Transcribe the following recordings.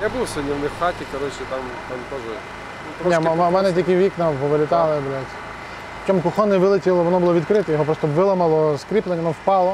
Я був сьогодні в них в хаті, коротше, там теж. Ні, в мене тільки вікна повилітали, блядь. Причому кухонне вилетіло, воно було відкрите, його просто виламало з кріплення, воно впало.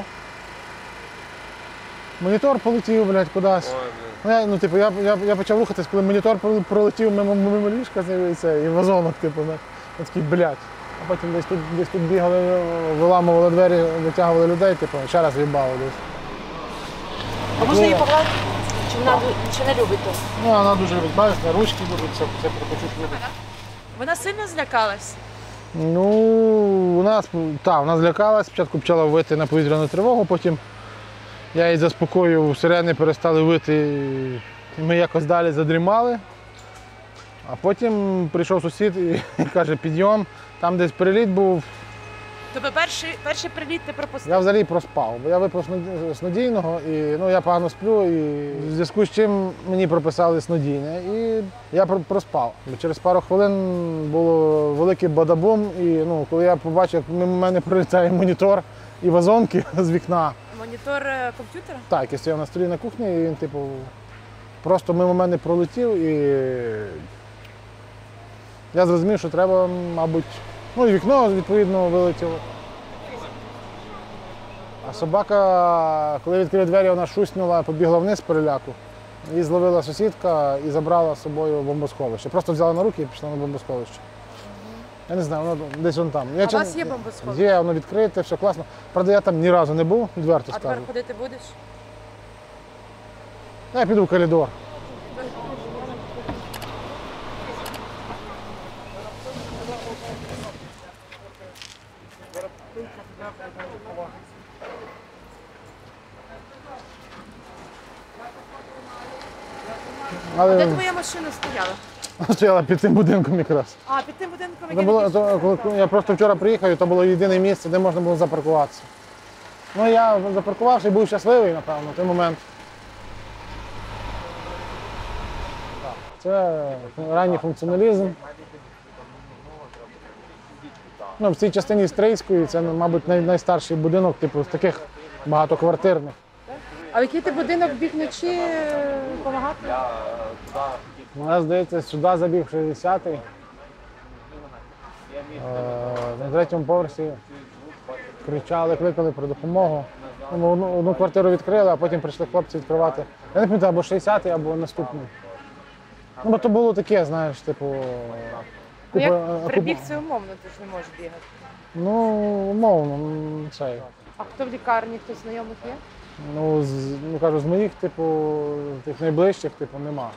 Монітор полетів, блядь, кудись. Я почав рухатись, коли монітор пролетів мимо ліжка, і вазонок, я такий, блядь. А потім десь тут бігали, виламували двері, витягували людей, ще раз в'їбало десь. А можна її погладити? Чи не любить то? Ну, вона дуже любить, бачиш, ручки будуть, все припочуть любить. Вона сильно злякалась? Ну, вона злякалась, спочатку почала вити на повітряну тривогу, потім я її заспокоїв, сирени перестали вити, і ми якось далі задрімали. А потім прийшов сусід і каже, підйом, там десь переліт був. Тобто перший приліт ти пропустив? Я взагалі проспав, бо я випив снодійного, і я погано сплю, і в зв'язку з чим мені прописали снодійне, і я проспав. Через пару хвилин було великий бадабум, і коли я побачив, як мимо мене пролітає монітор і вазонки з вікна. Монітор комп'ютера? Так, який стояв на столі на кухні, і він просто мимо мене пролетів, і я зрозумів, що треба, мабуть, і вікно, відповідно, вилетіло. А собака, коли відкрив двері, вона шуснула, побігла вниз з переляку. Її зловила сусідка і забрала з собою в бомбосховище. Просто взяла на руки і пішла на бомбосховище. Я не знаю, воно десь вон там. А у вас є бомбосховище? Є, воно відкрите, все класно. Правда, я там ні разу не був, відверто скажу. А тепер ходити будеш? Я піду в коридор. Де твоя машина стояла? Стояла під цим будинком якраз. А, під тим будинком, Я просто вчора приїхав, і то було єдине місце, де можна було запаркуватися. Я запаркувався і був щасливий, напевно, в той момент. Це ранній функціоналізм. В цій частині Стрийської це, мабуть, найстарший будинок, з таких багатоквартирних. А в який ти будинок біг вночі допомагати? Мене, здається, сюди забіг 60-й. На 3-му поверсі кричали, кликали про допомогу. Одну квартиру відкрили, а потім прийшли хлопці відкривати. Я не пам'ятаю, або 60-й, або наступний. Бо то було таке, знаєш, Прибіг це умовно, ти ж не можеш бігати. Умовно, цей. А хто в лікарні, хтось знайомих є? Кажу, з моїх, тих найближчих, нема.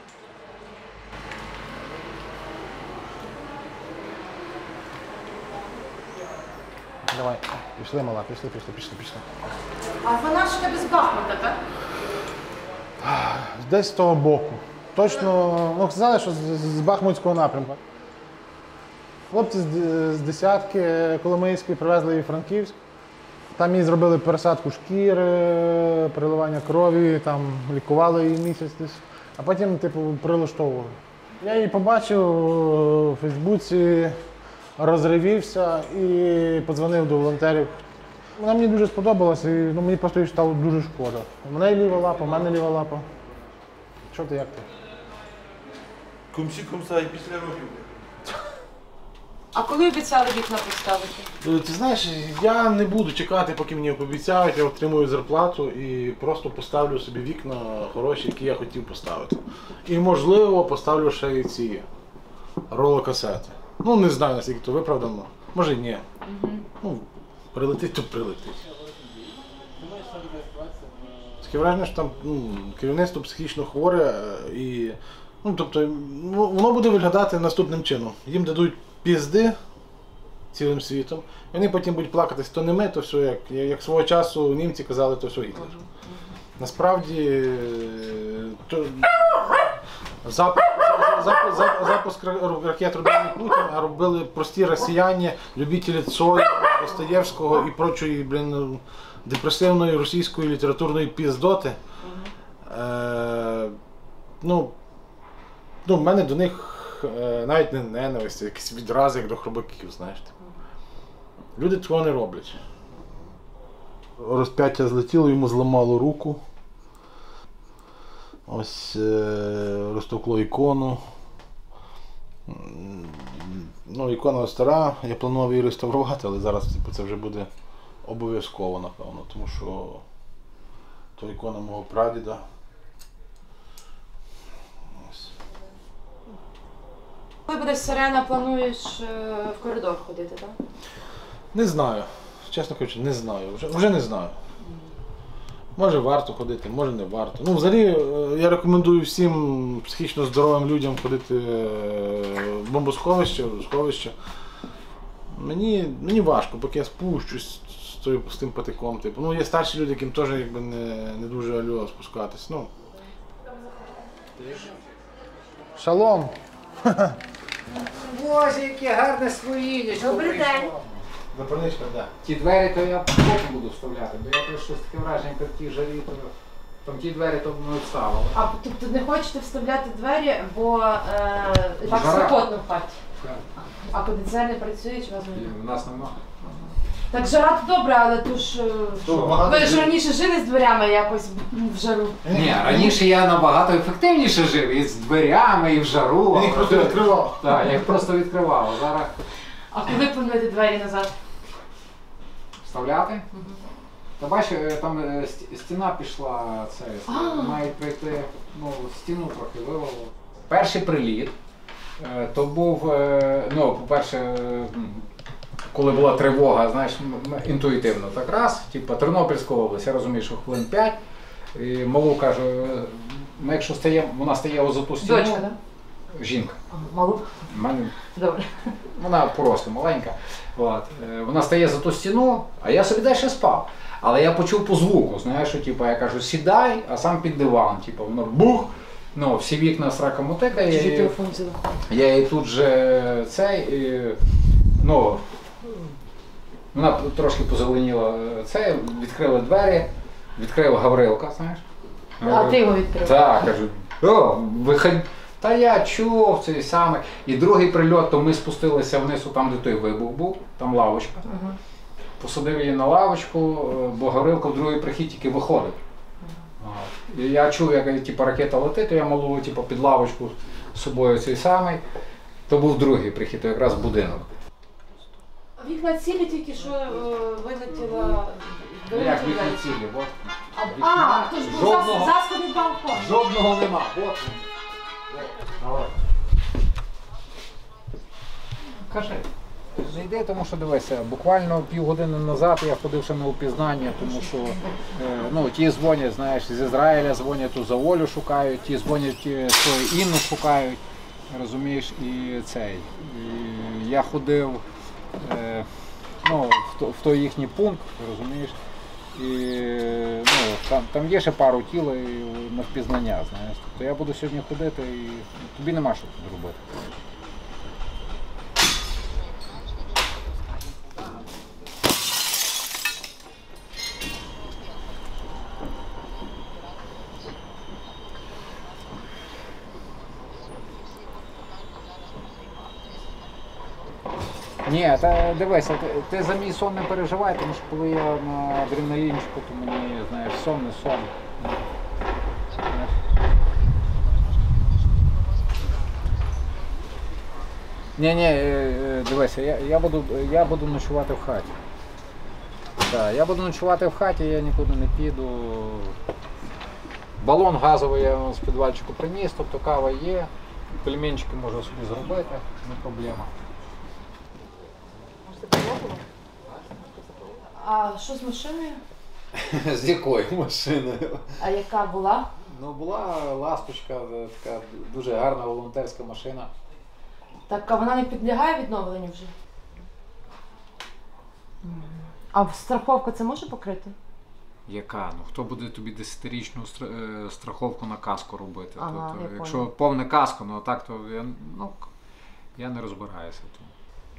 Давай, пішли, мала, пішли. А вона ж тебе з Бахмута, так? Десь з того боку. Точно, сказали, що з Бахмутського напрямку. Хлопці з десятки Коломийської привезли її в Франківськ. Там їй зробили пересадку шкіри, переливання крові, там лікували її місяць десь, а потім прилаштовували. Я її побачив у Фейсбуці, розривівся і подзвонив до волонтерів. Вона мені дуже сподобалася і мені просто її стало дуже шкода. У мене ліва лапа, у мене ліва лапа. Що ти, як ти? Кумсі-кумса і після років. А коли обіцяли вікна поставити? Ти знаєш, я не буду чекати, поки мені пообіцяють, я отримую зарплату і просто поставлю собі вікна хороші, які я хотів поставити. І можливо поставлю ще й ці ролокасети. Не знаю, наскільки то виправдано. Може й ні. Прилетить, то прилетить. Таке враження, що там керівництво психічно хворе і воно буде виглядати наступним чином. Їм дадуть пізди цілим світом, і вони потім будуть плакатись, то не ми, то все, як свого часу німці казали, то все Гітлер. Насправді, запуск ракет робив не Путін, а робили прості росіяни, любителі Цоя, Достоєвського і прочої, депресивної російської літературної піздоти. В мене до них навіть не ненависть, а якісь відрази, як до хробаків, знаєш. Люди цього не роблять. Розп'яття злетіло, йому зламало руку. Ось розтовкло ікону. Ну, ікона стара, я планував її реставрувати, але зараз типу, це вже буде обов'язково, напевно, тому що то ікона мого прадіда. Ось. Коли буде сирена, плануєш в коридор ходити, так? Не знаю. Чесно кажучи, не знаю. Вже не знаю. Може варто ходити, може не варто. Ну, взагалі, я рекомендую всім психічно здоровим людям ходити в бомбосховище, в сховище. Мені важко, поки я спущусь з тим патиком. Типу. Ну, є старші люди, яким теж якби, не дуже альо спускатись. Ну. Шалом! Боже, яке гарне своїнечко. Добрий день. Запальничка, так. Ті двері то я потім буду вставляти, бо я щось таке враження, як в тій жарі, то там ті двері то не вставили. А тобто не хочете вставляти двері, бо так Жара. спекотно в хаті. А кондиціонер не працює, чи вас І в нас нема. Так жара то добре, але то ж ви ж раніше жили з дверями якось в жару. Ні, раніше я набагато ефективніше жив, і з дверями, і в жару. Я їх просто відкривав. Так, я їх просто відкривав, а зараз А коли плануєте двері назад? вставляти. Та бачиш, там стіна пішла, мають прийти, ну, стіну трохи вивело. Перший приліт, то був, ну, по-перше, коли була тривога, знаєш, інтуїтивно так раз, типу Тернопільська область, я розумію, що хвилин 5, і малу кажу, ну, якщо вона стає за ту стіну, Дочка, так? жінка. Малу? В мене Добре. вона просто маленька. От. Вона стає за ту стіну, а я собі далі спав. Але я почув по звуку, знаєш, що типу, я кажу, сідай, а сам під диван. Типу, воно бух, ну, всі вікна срака мотика. Чужий телефон взяла. Я її тут же ну, вона трошки позеленіла відкрила двері, відкрила Гаврилка, знаєш. А ти його відкрив? Так, кажу, о, виходь. Та я чув цей самий. І другий прильот, то ми спустилися вниз, там, де той вибух був, там лавочка. Посадив її на лавочку, бо Гаврилка в другий прихід тільки виходить. І я чув, як типу, ракета летить, то я малу типу, під лавочку з собою цей самий. То був другий прихід, то якраз будинок. Вікна цілі тільки що вилетіла. Як вікна цілі, от. А, то ж був Жодного. засходний балкон. Жодного нема. От. Кажи. Не йди, тому що дивися, буквально півгодини назад я ходив ще на опізнання, тому що ну, ті дзвонять, знаєш, з Ізраїля дзвонять, ту за Олю шукають, ті дзвонять свою Інну шукають, розумієш, і цей. І я ходив ну, в той їхній пункт, розумієш, і ну, там є ще пару тіл на впізнання, знаєш. Тобто я буду сьогодні ходити і тобі нема що тут робити. Ні, та дивися, ти за мій сон не переживай, тому що коли я на адреналінчику, то мені, знаєш, сон не сон. Ні, дивися, я буду ночувати в хаті. Так, я буду ночувати в хаті, я нікуди не піду. Балон газовий я з підвальчику приніс, тобто кава є, пельменчики можу собі зробити, не проблема. А що з машиною? З якою машиною? А яка була? Ну, була ласточка, така дуже гарна волонтерська машина. Так, а вона не підлягає відновленню вже? А страховка це може покрити? Яка? Ну хто буде тобі 10-річну страховку на каско робити? Ага, я якщо поняла. повне каско, ну так то я не розбираюся в тому.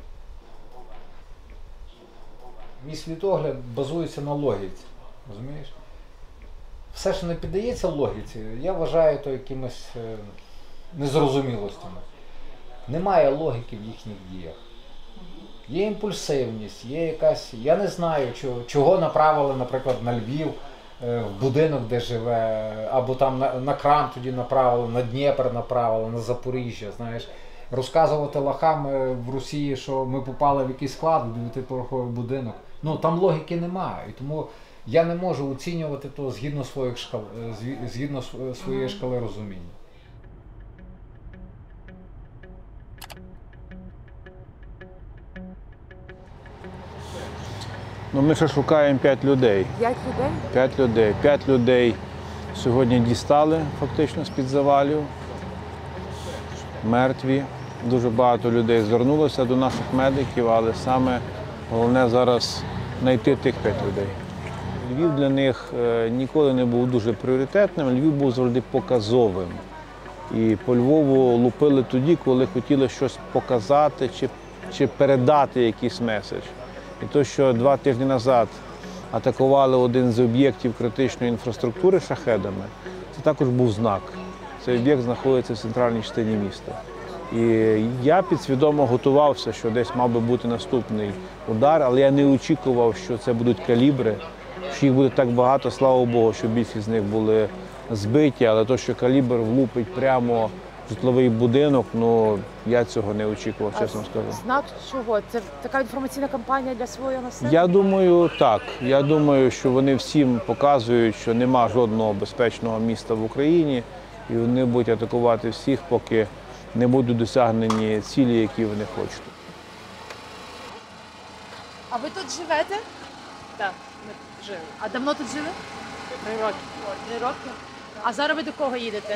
Мій світогляд базується на логіці, розумієш? Все, що не піддається логіці, я вважаю то якимось незрозумілостями. Немає логіки в їхніх діях. Є імпульсивність, є якась, я не знаю, чого направили, наприклад, на Львів в будинок, де живе, або там на кран тоді направили, на Дніпр направили, на Запоріжжя, знаєш. Розказувати лохам в Росії, що ми попали в якийсь склад, в 9-поверховий будинок. Ну, там логіки немає. І тому я не можу оцінювати то згідно своєї шкали розуміння. Ну, ми ще шукаємо 5 людей. 5 людей? 5 людей. 5 людей сьогодні дістали фактично з-під завалів. Мертві. Дуже багато людей звернулося до наших медиків, але саме головне зараз знайти тих 5 людей. Львів для них ніколи не був дуже пріоритетним, Львів був завжди показовим. І по Львову лупили тоді, коли хотіли щось показати чи передати якийсь меседж. І те, що 2 тижні назад атакували один з об'єктів критичної інфраструктури шахедами, це також був знак. Цей об'єкт знаходиться в центральній частині міста. І я підсвідомо готувався, що десь мав би бути наступний удар, але я не очікував, що це будуть калібри, що їх буде так багато, слава Богу, що більшість з них були збиті, але те, що калібр влупить прямо в житловий будинок, ну я цього не очікував, чесно скажу. Знак чого? Це така інформаційна кампанія для свого населення? Я думаю, так. Я думаю, що вони всім показують, що нема жодного безпечного міста в Україні, і вони будуть атакувати всіх, поки не будуть досягнені цілі, які вони хочуть. А ви тут живете? Так, ми жили. А давно тут жили? 3 роки. 3 роки. А зараз ви до кого їдете?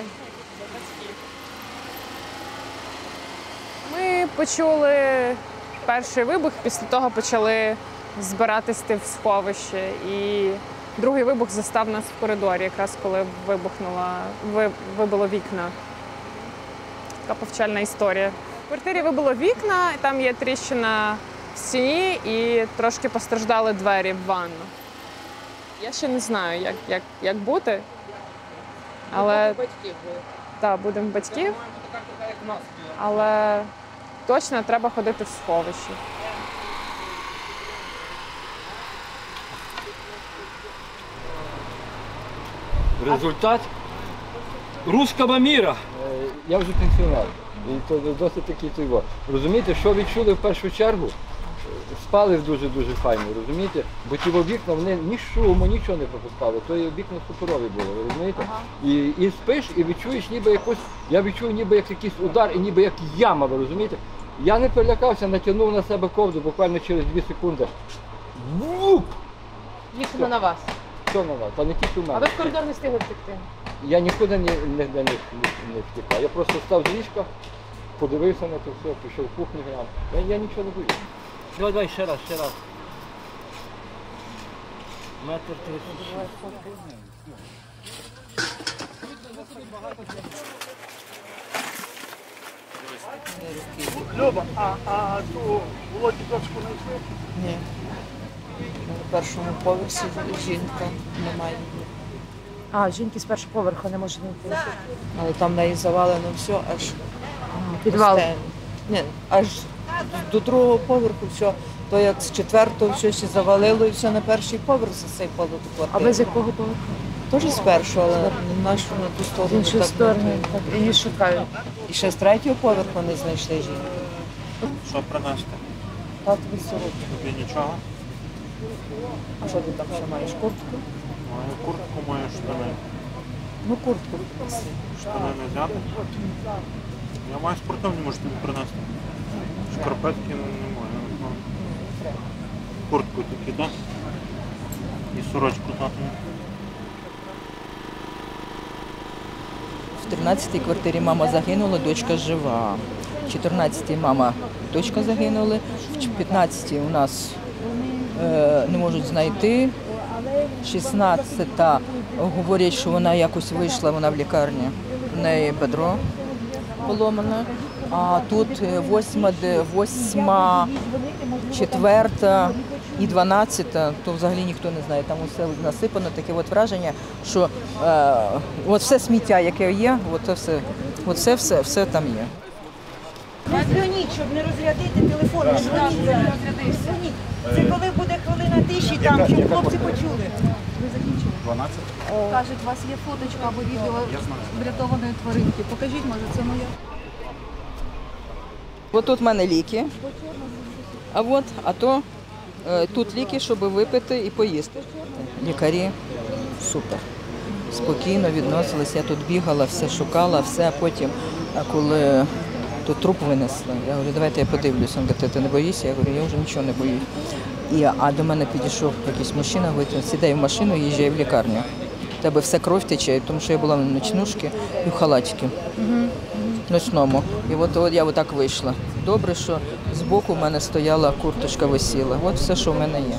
Ми почули перший вибух, після того почали збиратись в сховище. І другий вибух застав нас в коридорі, якраз коли вибило вікна. Така повчальна історія. В квартирі вибило вікна, там є тріщина в стіні і трошки постраждали двері в ванну. Я ще не знаю, як бути. Але так, будемо батьків. Але точно треба ходити в сховище. Результат руского міра. Я вже пенсіонер. І то досить такий той. Розумієте, що відчули в першу чергу? Спали дуже-дуже файно, розумієте? Бо ті вікна, вони ні шуму, нічого не пропускали. То є вікна суперові були, розумієте? І спиш, і відчуєш ніби якось, я відчув ніби як якийсь удар, і ніби як яма, ви розумієте? Я не перелякався, натягнув на себе ковдру буквально через 2 секунди. Вуп! Їхали на вас. Що на нас? Та не тільки в А мене. ви в коридор не встигли втекти? Я нікуди не втікав. Я просто став з ліжка, подивився на це все, пішов в кухню, глянув. Я нічого не боюся. Давай, ще раз. Метр 30. Люба, а ту Володю дочку знайшли? Ні. На першому поверсі жінка, немає її. А, жінки з першого поверху не можуть знайти. Але там в неї завалено все аж Підвал. Ні, аж до 2-го поверху все. То як з 4-го все ще завалило і все на перший поверх засипало до А квартири. ви з якого поверху? Теж з першого, але нашу на ту З сторону. іншої так сторони. не Так, її шукають. І ще з 3-го поверху не знайшли жінку. Що принести? Татові сорочку. Тобі нічого? А що ти там ще маєш? Куртку? Маю куртку, маю штани. Ну куртку принеси. Штани не взяти? Я маю спортивні, можу тобі принести. Шкарпетки немає. Куртку тільки, так? І сорочку татові. В 13-й квартирі мама загинула, дочка жива. В 14-й мама, дочка загинули. В 15-й у нас не можуть знайти. 16-та говорять, що вона якось вийшла, вона в лікарні. В неї бедро поломане. А тут 8, 4 і 12, то взагалі ніхто не знає. Там усе насипано, таке от враження, що от все сміття, яке є, все там є. Не дзвоніть, щоб не розрядити телефон, не дзвоніть. Це коли буде хвилина тиші там, щоб хлопці почули. Ми закінчили. 12. Кажуть, у вас є фоточка або відео врятованої тваринки. Покажіть, може, це моє. От тут в мене ліки, а то тут ліки, щоб випити і поїсти. Лікарі супер. Спокійно відносились, я тут бігала, все шукала, все, а потім, коли тут труп винесли, я говорю, давайте я подивлюся. Він каже, ти не боїшся? Я говорю, я вже нічого не боюсь. А до мене підійшов якийсь мужчина, говорить, сідай в машину, їжджай в лікарню. У тебе все кров тече, тому що я була в ночнушці і в халатці. Ночному. І от я отак вийшла. Добре, що збоку в мене стояла курточка, висіла. От все, що в мене є.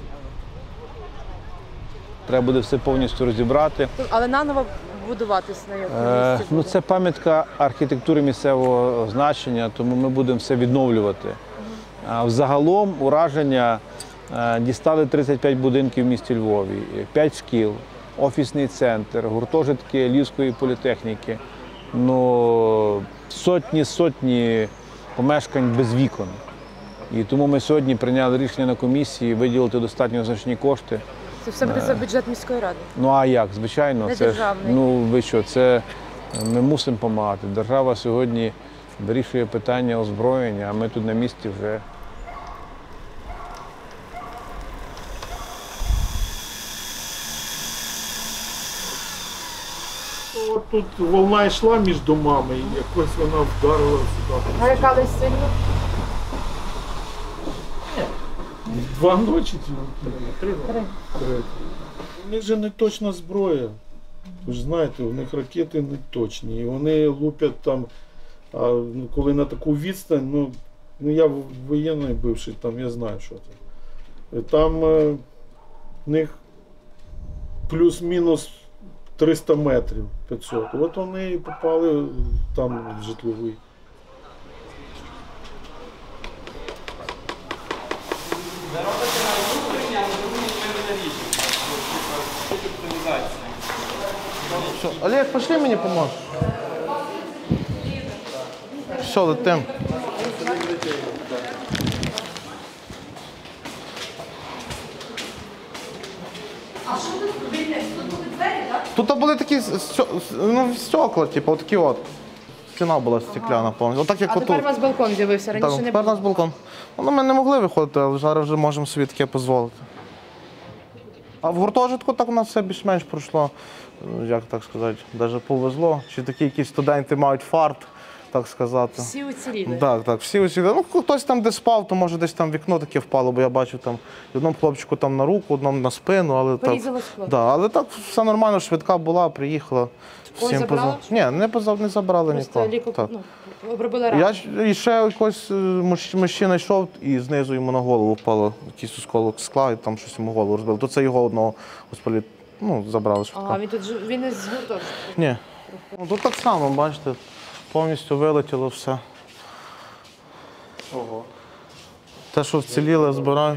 Треба буде все повністю розібрати. Але наново будуватись на якому місці? Це пам'ятка архітектури місцевого значення, тому ми будемо все відновлювати. Взагалом ураження дістали 35 будинків в місті Львові, 5 шкіл, офісний центр, гуртожитки Львівської політехніки. Сотні помешкань без вікон. І тому ми сьогодні прийняли рішення на комісії виділити достатньо значні кошти. Це все буде за бюджет міської ради? А як? Звичайно. Не це державний? Ви що, ми мусимо допомагати. Держава сьогодні вирішує питання озброєння, а ми тут на місці вже. От тут волна йшла між домами і якось вона вдарила сюди. Налякались сильно? 2 ночі чи 3? У них же не точна зброя. Ви ж знаєте, у них ракети не точні. І вони лупять там, коли на таку відстань, я воєнний бивший, там я знаю, що це. Там в них плюс-мінус 300 метрів, 500. От вони і попали там в житловий. Олег, пошли мені поможеш. Все, летим. А що тут вільне? Тут були двері, так? Тут були такі стекла, типу, такі от. Стіна була стекляна повністю. Отак, як А отут. тепер у вас балкон з'явився, раніше не Тепер у було. нас балкон. Ми не могли виходити, але зараз вже можемо собі таке дозволити. А в гуртожитку так у нас все більш-менш пройшло, як так сказати, навіть повезло. Чи такі якісь студенти мають фарт, так сказати. Всі уціліли? Так, всі уціліли. Хтось там де спав, то може десь там вікно таке впало, бо я бачив там одному хлопчику там на руку, одному на спину. Але порізало так, скло? але так все нормально, швидка була, приїхала. Когось забрала? Ні, не забрали Просто нікого. Обробили рану? І ще якось мужчина йшов і знизу йому на голову впало якийсь осколок скла, і там щось йому голову розбило. То це його одного забрали швидко. Ага, він не з гуртожитку? Ні. Тут так само, бачите, повністю вилетіло все. Ого. Те, що вціліло, збираю.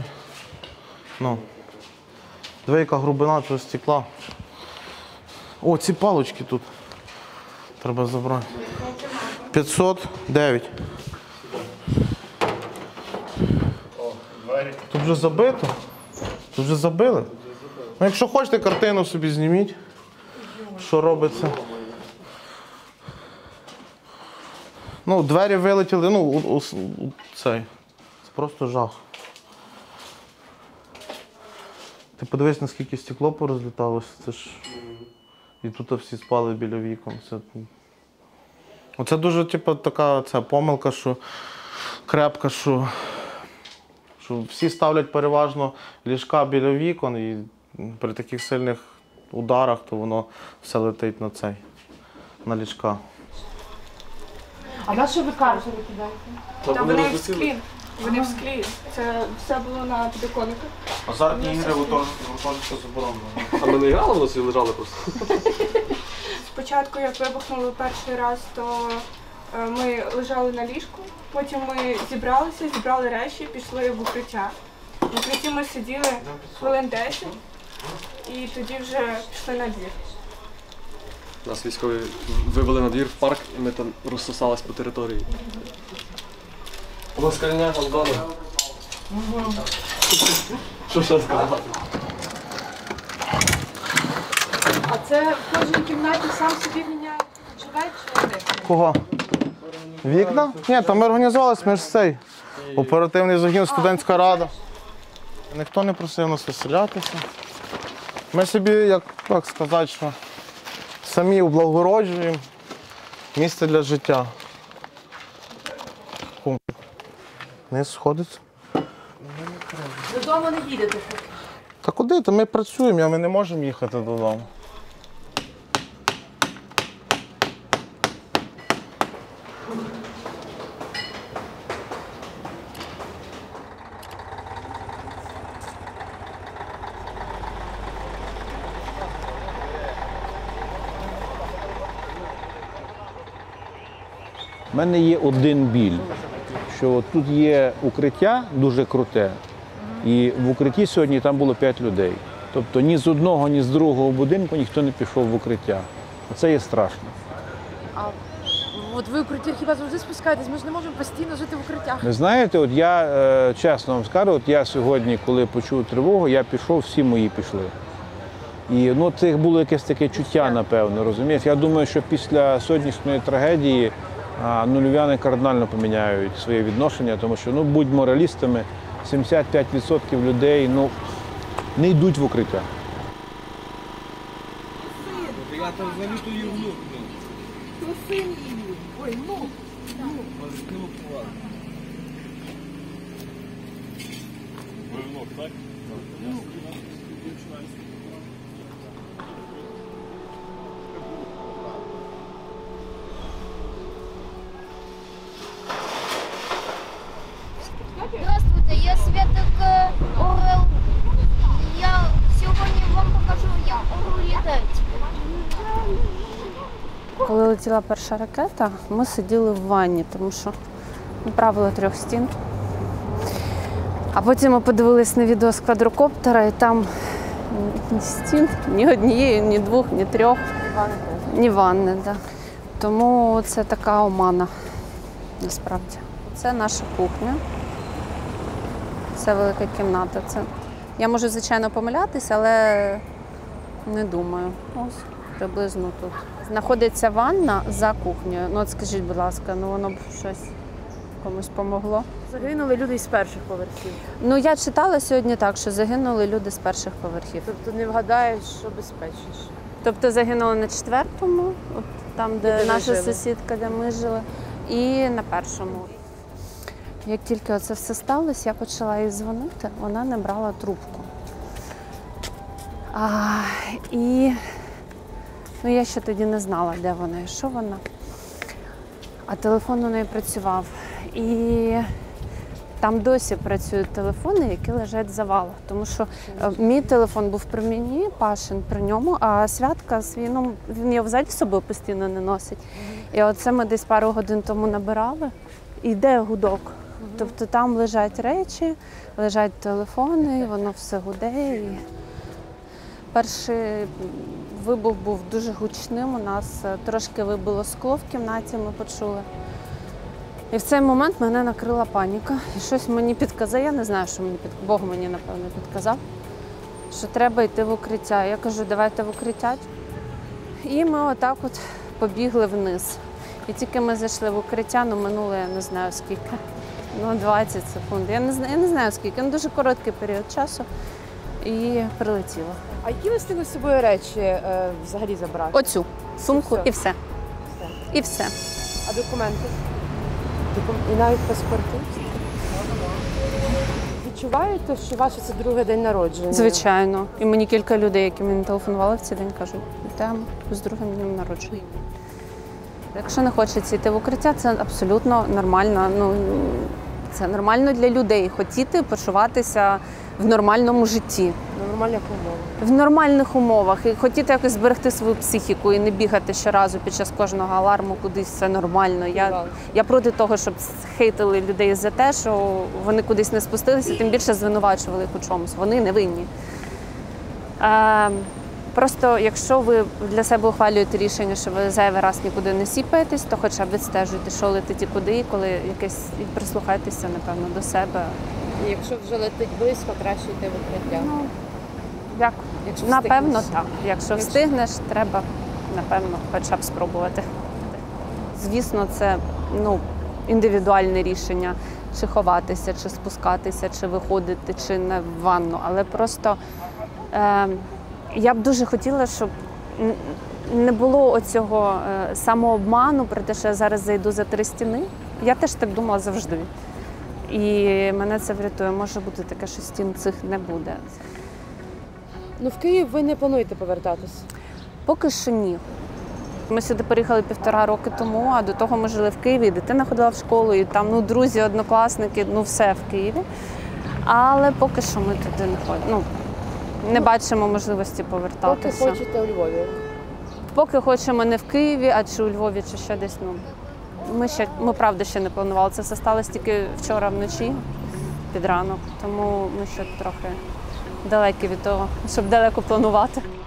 Диви, яка грубина цього стекла. О, ці палочки тут треба забрати. 509. Тут вже забито. Тут вже забили. Якщо хочете, картину собі зніміть, що робиться. Двері вилетіли, це просто жах. Ти подивись, наскільки стекло порозліталося, це ж... І тут всі спали біля вікон. Оце дуже така помилка, що крепка, що всі ставлять переважно ліжка біля вікон, і при таких сильних ударах, то воно все летить на ліжка. А на що ви карти викидаєте? Та вони в склі. Вони в склі. Це все було на підоконниках. Азартні ігри гуртожитку заборонено. А ми не грали, воно собі лежали просто. Спочатку, як вибухнуло перший раз, то ми лежали на ліжку, потім ми зібралися, зібрали речі, пішли в укриття. В укритті ми сиділи хвилин 10 і тоді вже пішли на двір. Нас військові вивели на двір в парк, і ми там розсосались по території. Москальня, Андона. Що ще сказати? це в кожній кімнаті сам собі міняє, живе чи як? Кого? Вікна? Ні, там ми організувалися, ми ж цей. Оперативний загін, студентська рада. Ніхто не просив нас виселятися. Ми собі, як сказати, що самі облагороджуємо місце для життя. Не сходиться. Додому не їдете? Та куди? Та ми працюємо, а ми не можемо їхати додому. У мене є один біль, що от тут є укриття дуже круте, і в укритті сьогодні там було 5 людей. Тобто ні з одного, ні з другого будинку ніхто не пішов в укриття. Це є страшно. А от ви в укриття хіба завжди спускаєтесь? Ми ж не можемо постійно жити в укриттях. Ви знаєте, от я чесно вам скажу, от я сьогодні, коли почув тривогу, я пішов, всі мої пішли. І ну, це було якесь таке чуття, напевно, розумієте? Я думаю, що після сьогоднішньої трагедії львів'яни кардинально поміняють своє відношення, тому що, будьмо реалістами, 75% людей не йдуть в укриття. Я там взагалі то її внук. То син її. Ой, внук. Внук, так? Здравствуйте, я Святок Орел. Я сьогодні вам покажу, як орел літають. Коли летіла перша ракета, ми сиділи в ванні, тому що правило 3 стін. А потім ми подивились на відео з квадрокоптера, і там ні стін, ні однієї, ні 2, ні 3, ні ванни. Да. Тому це така омана, насправді. Це наша кухня. Це велика кімната. Я можу, звичайно, помилятися, але не думаю. Ось, приблизно тут. Знаходиться ванна за кухнею. От скажіть, будь ласка, воно б щось комусь помогло? Загинули люди з перших поверхів. Я читала сьогодні так, що загинули люди з перших поверхів. Тобто не вгадаєш, що безпечніше. Тобто загинули на 4-му, от там, де наша сусідка, де ми жили, і на 1-му. Як тільки оце все сталося, я почала їй дзвонити, вона не брала трубку. Я ще тоді не знала, де вона і що вона. А телефон у неї працював. І там досі працюють телефони, які лежать в завалах. Тому що мій телефон був при мені, Пашин при ньому, а Святка свій, він його взагалі з собою постійно не носить. І оце ми десь пару годин тому набирали, і йде гудок. Тобто там лежать речі, лежать телефони, воно все гуде. І перший вибух був дуже гучним, у нас трошки вибило скло в кімнаті, ми почули. І в цей момент мене накрила паніка. І щось мені підказав, я не знаю, що мені підказав, Бог мені, напевно, підказав, що треба йти в укриття. Я кажу, давайте в укриття. І ми отак от побігли вниз. І тільки ми зайшли в укриття, минуло, я не знаю скільки, 20 секунд. Я не знаю скільки, дуже короткий період часу. І прилетіло. А які ви встигли з собою речі взагалі забрати? Оцю сумку і все. І все. А документи? І навіть паспорти? Відчуваєте, що ваше це другий день народження? Звичайно. І мені кілька людей, які мені телефонували в цей день, кажуть, вітаємо з другим днем народження. Якщо не хочеться йти в укриття, це абсолютно нормально. Це нормально для людей хотіти почуватися в нормальному житті. В нормальних умовах. В нормальних умовах. І хотіти якось зберегти свою психіку і не бігати щоразу під час кожного аларму кудись, все нормально. Я проти того, щоб хейтили людей за те, що вони кудись не спустилися, тим більше звинувачували їх у чомусь. Вони не винні. Просто якщо ви для себе ухвалюєте рішення, що ви зайвий раз нікуди не сіпаєтесь, то хоча б відстежуйте, що летить і куди, і коли якесь, і прислухайтеся, напевно, до себе. І якщо вже летить близько, краще йти в укриття. Дякую. Напевно, так. Якщо встигнеш, треба, напевно, хоча б спробувати. Звісно, це індивідуальне рішення, чи ховатися, чи спускатися, чи виходити, чи не в ванну. Але просто я б дуже хотіла, щоб не було оцього самообману про те, що я зараз зайду за 3 стіни. Я теж так думала завжди. І мене це врятує. Може бути таке, що стін цих не буде. Ну, в Київ ви не плануєте повертатись? Поки що ні. Ми сюди переїхали 1,5 роки тому, а до того ми жили в Києві, дитина ходила в школу, і там друзі, однокласники, все в Києві. Але поки що ми туди не ходимо. Не бачимо можливості повертатися. Поки хочете у Львові? Поки хочемо не в Києві, а чи у Львові, чи ще десь. Ми правда ще не планували. Це все сталося тільки вчора вночі, під ранок. Тому ми ще трохи далекі від того, щоб далеко планувати.